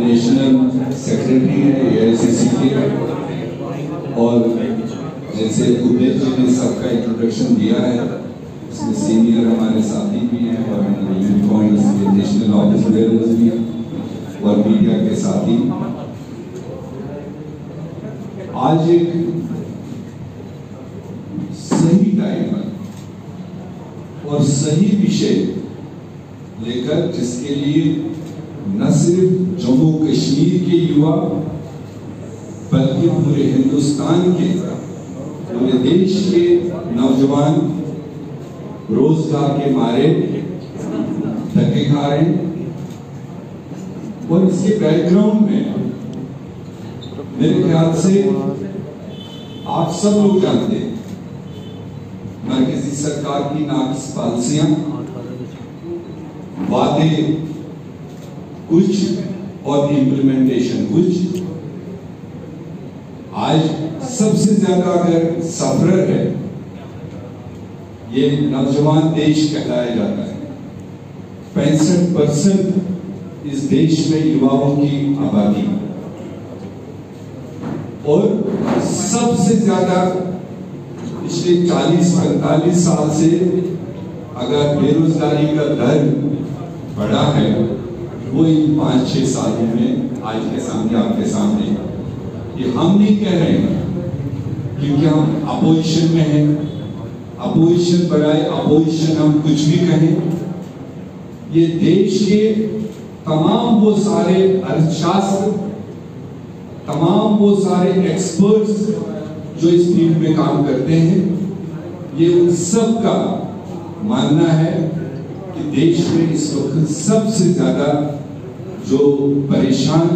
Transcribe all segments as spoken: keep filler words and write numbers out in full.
National secretary है ए आई सी सी के, और जैसे उदय जी ने सबका इंट्रोडक्शन दिया है, उसमें सीनियर हमारे साथी भी हैं और यूनिफॉर्म के नेशनल ऑफिस बेयरर्स भी हैं और मीडिया के साथी। आज एक सही टाइम पर और सही विषय लेकर, जिसके लिए न सिर्फ जम्मू कश्मीर के युवा बल्कि पूरे हिंदुस्तान के, पूरे देश के नौजवान रोजगार के मारे धक्के खा रहे हैं। और इसके बैकग्राउंड में मेरे ख्याल से आप सब लोग जानते हैं, मरकजी सरकार की नाकिस पॉलिसियां, वादे कुछ और इम्प्लीमेंटेशन कुछ। आज सबसे ज्यादा अगर सफरर है ये नौजवान देश कहलाया जाता है। पैंसठ परसेंट इस देश में युवाओं की आबादी, और सबसे ज्यादा पिछले चालीस पैंतालीस साल से अगर बेरोजगारी का दर बढ़ा है वो इन पांच छह सालों में आज के सामने आपके सामने। ये हम नहीं कह रहे हैं क्योंकि हम अपोजिशन में हैं, अपोजिशन बनाए अपोजिशन हम कुछ भी कहें, ये देश के तमाम वो सारे अर्थशास्त्र, तमाम वो सारे एक्सपर्ट्स जो इस फील्ड में काम करते हैं, ये उन सब का मानना है कि देश में इस वक्त सबसे ज्यादा जो परेशान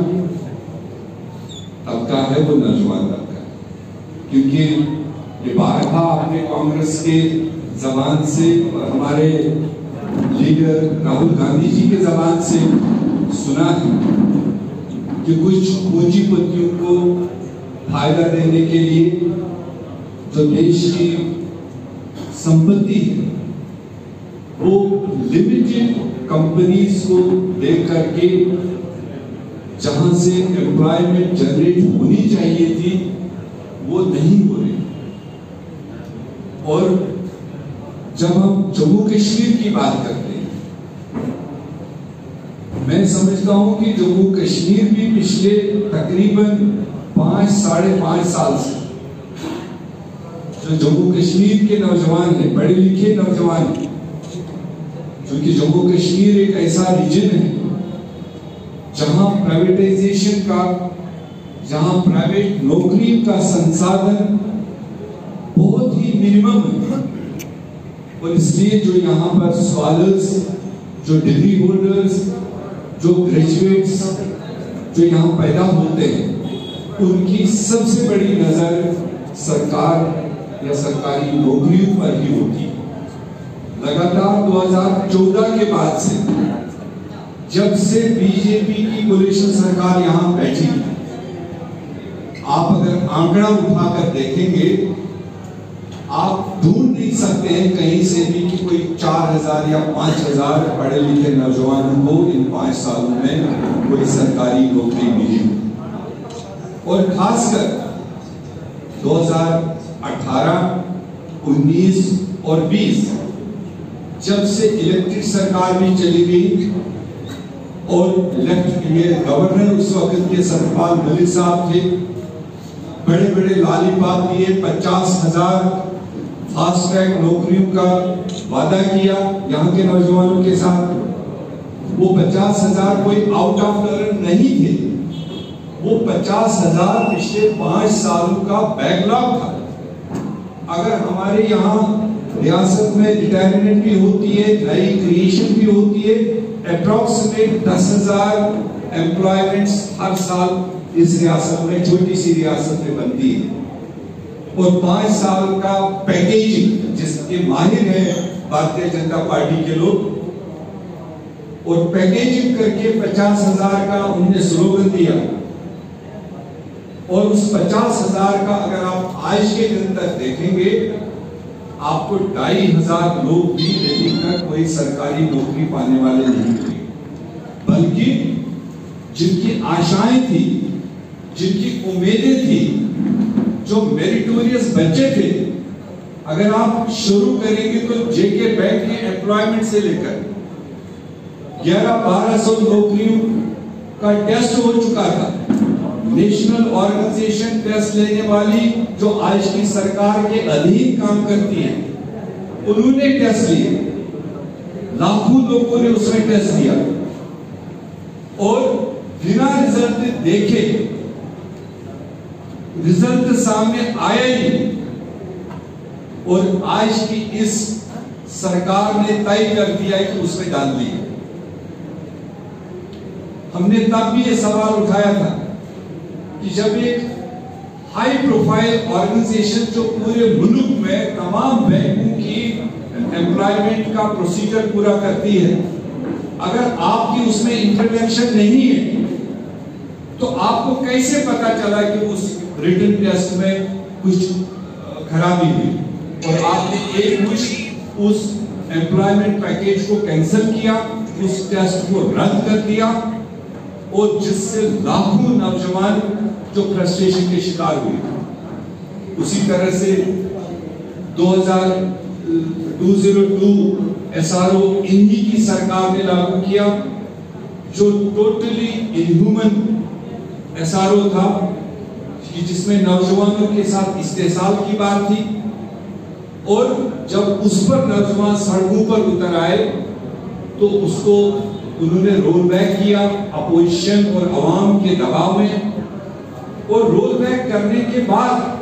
तबका है वो नौजवान तबका है। क्योंकि ये बारहा आपने कांग्रेस के जबान से और हमारे लीडर राहुल गांधी जी के जबान से सुना है कि कुछ पूंजीपतियों को फायदा देने के लिए जो देश की संपत्ति है वो लिमिटेड कंपनीज को दे करके जहां से एम्प्लॉयमेंट जनरेट होनी चाहिए थी वो नहीं हो रही। और जब हम जम्मू कश्मीर की बात करते हैं, मैं समझता हूं कि जम्मू कश्मीर भी पिछले तकरीबन पांच साढ़े पांच साल से जो जम्मू कश्मीर के नौजवान हैं, पढ़े लिखे नौजवान हैं, क्योंकि जम्मू कश्मीर एक ऐसा रीजन है जहां प्राइवेटाइजेशन का, जहां प्राइवेट नौकरी का संसाधन बहुत ही मिनिमम है। और इसलिए जो यहाँ पर स्कॉलर्स, जो डिग्री होल्डर्स, जो ग्रेजुएट्स जो यहाँ पैदा होते हैं, उनकी सबसे बड़ी नजर सरकार या सरकारी नौकरियों पर ही होती है। लगातार दो हज़ार चौदह के बाद से, जब से बीजेपी की कोलिशन सरकार यहाँ बैठी, आप अगर आंकड़ा उठाकर देखेंगे, आप ढूंढ नहीं सकते हैं कहीं से भी कि कोई चार हजार या पांच हजार पढ़े लिखे नौजवानों को इन पांच सालों में कोई सरकारी नौकरी मिली। और खासकर दो हज़ार अठारह, उन्नीस और बीस, जब से इलेक्टेड सरकार भी चली गई और लेफ्ट ये गवर्नर उस वक्त के सत्यपाल मलिक साहब थे, बड़े बड़े लालीपाप दिए, पचास हजार फास्ट ट्रैक नौकरियों का वादा किया यहाँ के नौजवानों के साथ। वो पचास हजार कोई आउट ऑफ टर्न नहीं थे, वो पचास हजार पिछले पांच सालों का बैकलॉग था। अगर हमारे यहाँ रियासत में रिटायरमेंट भी होती है, नई क्रिएशन भी होती है, अप्रोक्सीमेट दस हजार एम्प्लॉयमेंट्स हर साल इस रियासत में, छोटी सी रियासत में बनती है। और पांच साल का पैकेजिंग जिसके माहिर है भारतीय जनता पार्टी के लोग, और पैकेजिंग करके पचास हजार का उन्होंने स्लोगन दिया। और उस पचास हजार का अगर आप आज के दिन तक देखेंगे, आपको ढाई हजार लोग भी अभी तक कोई सरकारी नौकरी पाने वाले नहीं हुए। बल्कि जिनकी आशाएं थी, जिनकी उम्मीदें थी, जो मेरिटोरियस बच्चे थे, अगर आप शुरू करेंगे तो जेके बैंक के एम्प्लॉयमेंट से लेकर ग्यारह बारह सौ नौकरियों का टेस्ट हो चुका था। नेशनल ऑर्गेनाइजेशन टेस्ट लेने वाली जो आज की सरकार के अधीन काम करती है, उन्होंने टेस्ट लिए, लाखों लोगों ने उसमें टेस्ट दिया और बिना रिजल्ट देखे, रिजल्ट सामने आया ही और आज की इस सरकार ने तय कर दिया कि उसमें डाल दिए। हमने तब भी ये सवाल उठाया था कि जब एक हाई प्रोफाइल ऑर्गेनाइजेशन जो पूरे मुल्क में तमाम बैंकों की एम्प्लॉयमेंट का प्रोसीजर पूरा करती है, अगर आपकी उसमें इंटरवेंशन नहीं है तो आपको कैसे पता चला कि उस रिटन टेस्ट में कुछ खराबी हुई और आपने एक मुश्त उस एम्प्लॉयमेंट पैकेज को कैंसिल किया, उस टेस्ट को रद्द कर दिया और जिससे लाखों नौजवान जो फ्रस्ट्रेशन के शिकार हुए। उसी तरह से दो हज़ार दो सौ दो एसआरओ इन्हीं की सरकार ने लागू किया, जो टोटली इनह्यूमन एसआरओ था कि जिसमें नौजवानों के साथ इस्तेसाल की बात थी और जब उस पर नौजवान सड़कों पर उतर आए तो उसको उन्होंने रोल बैक किया अपोजिशन और अवाम के दबाव में। और रोल बैक करने के बाद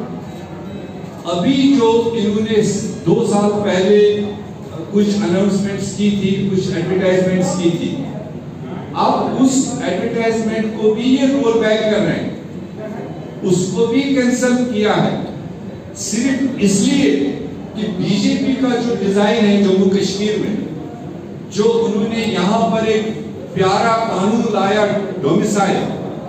अभी जो इन्होंने दो साल पहले कुछ अनाउंसमेंट्स की थी, कुछ एडवर्टाइजमेंट्स की थी, अब उस एडवर्टाइजमेंट को भी ये रोल बैक कर रहे हैं, उसको भी कैंसिल किया है, सिर्फ इसलिए कि बीजेपी का जो डिजाइन है जम्मू कश्मीर में, जो उन्होंने यहां पर एक प्यारा कानून लाया डोमिसाइल,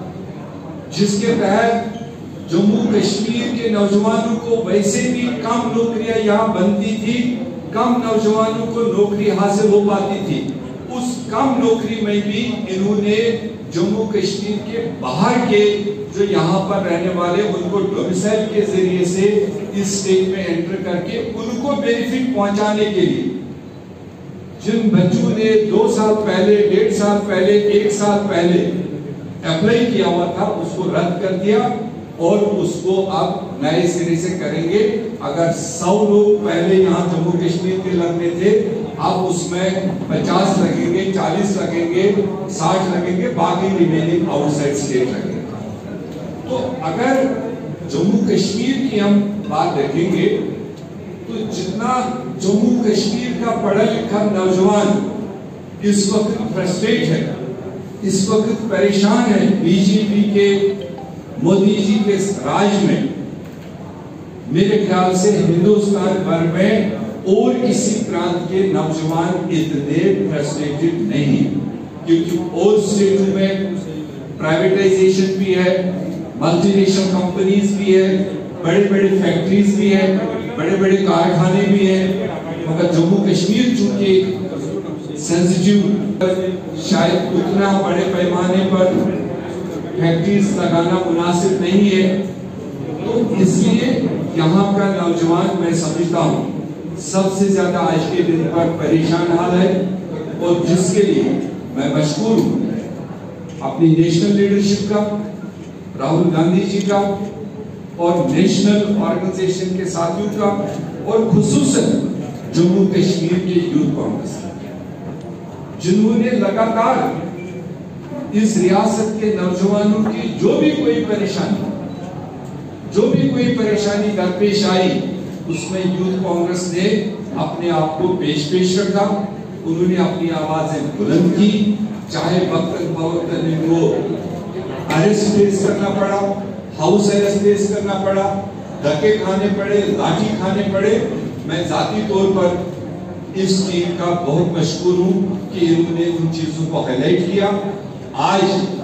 जिसके तहत जम्मू कश्मीर के नौजवानों को वैसे भी कम नौकरियां यहां बनती थी, कम नौजवानों को नौकरी हासिल हो पाती थी, उस कम नौकरी में भी इन्होंने जम्मू कश्मीर के बाहर के जो यहाँ पर रहने वाले उनको डोमिसाइल के जरिए से इस स्टेट में एंटर करके उनको बेनिफिट पहुंचाने के लिए जिन बच्चों ने दो साल पहले, डेढ़ साल पहले, एक साल पहले अप्लाई किया हुआ था, उसको रद्द कर दिया और उसको अब नए सिरे से करेंगे। अगर सौ लोग पहले यहाँ जम्मू कश्मीर के लगने थे, अब उसमें पचास लगेंगे, चालीस लगेंगे, साठ लगेंगे, बाकी रिमेनिंग आउटसाइड स्टेट लगेंगे। तो अगर जम्मू कश्मीर की हम बात देखेंगे तो जितना जम्मू कश्मीर का पढ़ा लिखा नौजवान इस वक्त फ्रस्ट्रेट है, इस वक्त परेशान है बीजेपी के मोदी जी के राज में, मेरे ख्याल से हिंदुस्तान भर में और किसी प्रांत के नौजवान इतने फ्रस्ट्रेटेड नहीं है, क्योंकि और स्टेटों में प्राइवेटाइजेशन भी है, मल्टीनेशनल कंपनीज भी है, बड़े बड़े फैक्ट्रीज भी है, बड़े बड़े कारखाने भी हैं, मगर जम्मू कश्मीर चूंकि सेंसिटिव, शायद उतना बड़े पैमाने पर फैक्ट्रीज लगाना मुनासिब नहीं है, तो इसलिए यहाँ का नौजवान मैं समझता हूँ सबसे ज्यादा आज के दिन पर परेशान हाल है और जिसके लिए मैं मशहूर हूँ अपनी नेशनल लीडरशिप का, राहुल गांधी जी का और नेशनल ऑर्गेनाइजेशन के साथियों का और खुसूसन जम्मू कश्मीर के यूथ कांग्रेस, जिन्होंने लगातार इस रियासत के नौजवानों की जो भी कोई परेशानी जो भी कोई परेशानी दरपेश आई, उसमें यूथ कांग्रेस ने अपने आप को पेश पेश रखा, उन्होंने अपनी आवाजें बुलंद की, चाहे वक्तन फवक्तन इनको अरेस्ट फेस करना पड़ा, हाउस अरेस्ट फेस करना पड़ा, धक्के खाने पड़े, लाठी खाने पड़े। मैं जाती तौर पर इस टीम का बहुत मशहूर हूं कि इन्होंने उन चीजों को हाईलाइट किया। आज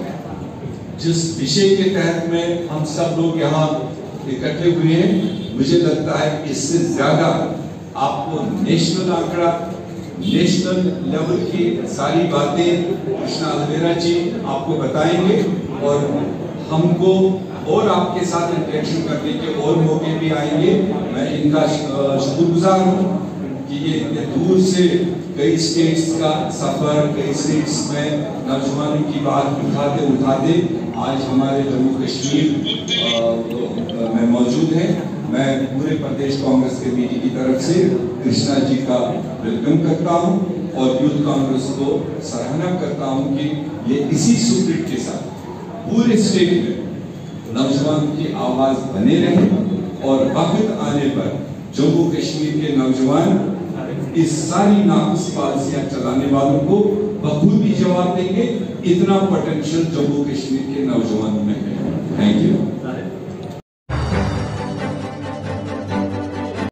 जिस विषय के तहत में हम सब लोग यहाँ इकट्ठे हुए हैं, मुझे लगता है इससे ज्यादा आपको नेशनल आंकड़ा, नेशनल लेवल की सारी बातें कृष्णा अलवेरा जी आपको बताएंगे और हमको और आपके साथ इंटरेक्शन करने के और मौके भी आएंगे। मैं इनका शुक्रगुजार हूँ कि ये इतने दूर से कई स्टेट्स का सफर, कई स्टेट्स में नौजवानों की बात उठाते उठाते आज हमारे जम्मू कश्मीर में मौजूद हैं। मैं पूरे प्रदेश कांग्रेस कमेटी की तरफ से कृष्णा जी का वेलकम करता हूं और यूथ कांग्रेस को सराहना करता हूं कि ये इसी स्पिरिट के साथ पूरे स्टेट में नौजवानों की आवाज बने रहे और वक्त आने पर जम्मू कश्मीर के नौजवान इस सारी नाकुस पॉलिसियां चलाने वालों को बखूबी जवाब देंगे। इतना पोटेंशियल जम्मू कश्मीर के नौजवानों में है। Thank you.